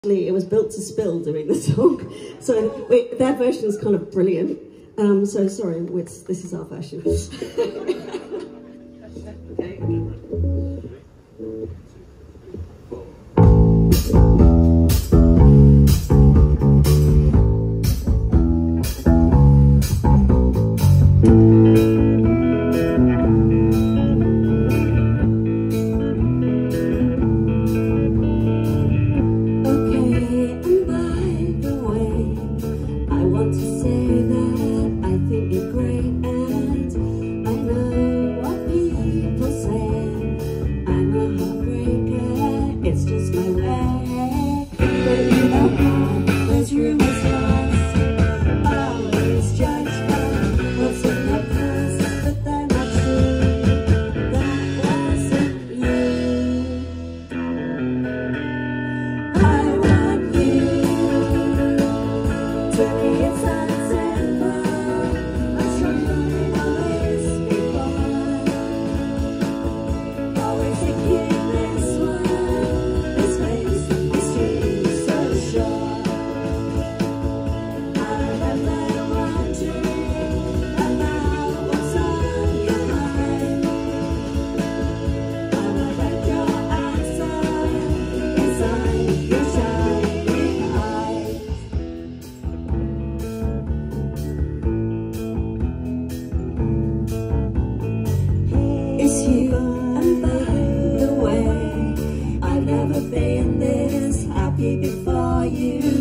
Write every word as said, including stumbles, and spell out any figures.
It was built to spill doing the song, so wait, their version is kind of brilliant. Um, so sorry, it's, this is our version. It's just my way, but you know how there's rumors lost, always judged by what's in the past, but they're not true, that wasn't you. I want you to be a sunset cloud, I'm sure you'll always be born, always thinking this one. It's you, and by the way, I've never been this happy before you.